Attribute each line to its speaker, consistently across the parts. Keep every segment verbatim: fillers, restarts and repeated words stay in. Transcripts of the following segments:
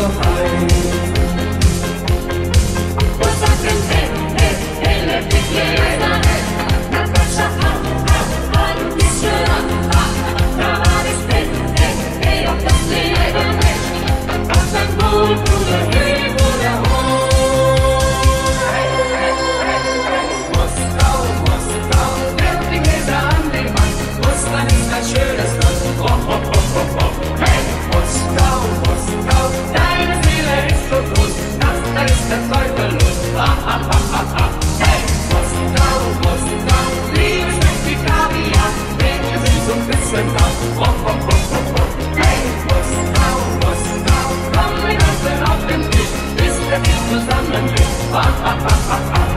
Speaker 1: so heiß.
Speaker 2: Was sagt denn hey, hey, hey, let me play. Na Gotcha, ah, ah, ah, du bist schön, ah, ah, da war das Bett, hey, hey, ob das Leben ist. Was ein Mond, oder hey, oder ho. Moskau, Moskau, werf die Gläser an den Mann. Russland ist ein schönes Land. Oh, oh, oh, oh, oh. Hey, Moskau, Moskau, deine Seele ist so groß. Das, da ist der Teufel los. Ah, ah, ah, ah, ah. Hey, Moskau, Moskau, Liebe schmeckt wie Kaviar. Mädchen sind so ein bisschen da. Oh, oh, oh, oh, oh. Hey, Moskau, Moskau, komm, wir tanzen auf dem Tisch, bis der Tisch zusammenbricht. Ah, ah, ah, ah, ah.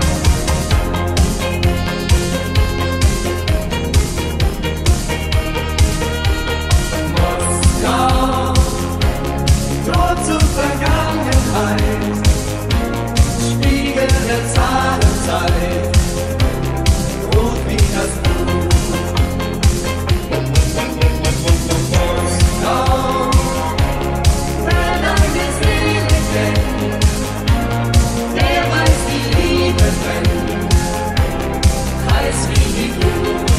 Speaker 2: Moskau, Tor zur Vergangenheit, Spiegel der Zahlenzeit, rot wie das Blut. Moskau, wer dein Gesicht kennt, der weiß, die Liebe brennt, heiß wie die Glut.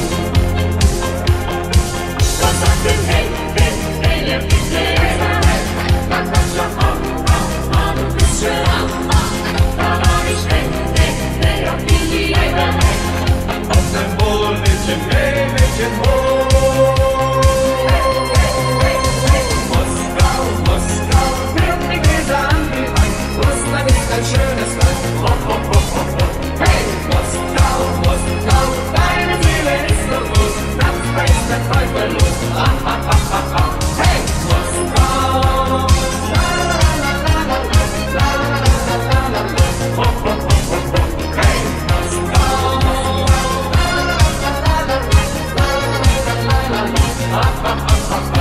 Speaker 2: Was sagt denn hey, hey, hey, ihr Gläser, hey, na Gotcha, ah, ah, ah, du bist schön, ah, ah, da war ich hey, hey, hey, auf die Liebe, hey, auf dem Wohl, Mädchen, hey, Mädchen, wohl. Hey, hey, hey, hey, Moskau, Moskau, wirf die Gläser an die Wand, Russland ist ein schönes Land, oh, oh, oh, oh, oh. Hey, Moskau, Moskau, deine Seele ist so groß, nachts da ist der Teufel los, ah, ah, ah, ah, ah. Hey, Moskau, la, la, la, la, la, la, la, la, la, la, oh, oh, oh, oh, oh. Hey, Moskau, la, la, la, la, la, la, la, la, la, la, ah, ah, ah, ah, ah.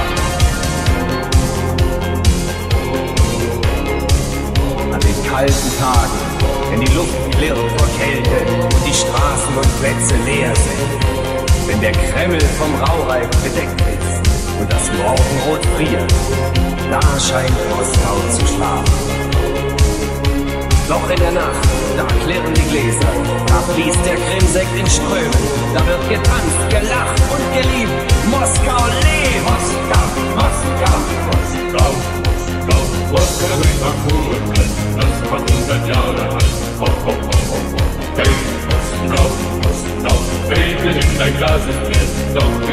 Speaker 3: An den kalten Tagen, wenn die Luft klirrt vor Kälte und die Straßen und Plätze leer sind, wenn der Kreml vom Raureif bedeckt ist und das Morgenrot friert, da scheint Moskau zu schlafen. Doch in der Nacht, da klirren die Gläser, da fließt der Krimsekt in Strömen, da wird getanzt, gelacht und geliebt. Moskau lebt!
Speaker 2: Moskau, Moskau, Moskau, Moskau, Moskau ist am hohen Alt, das war hundert Jahre alt. Oh, oh, oh, oh, oh. Hey, Moskau, Moskau, Baby, nimm dein Glas ist leer, doch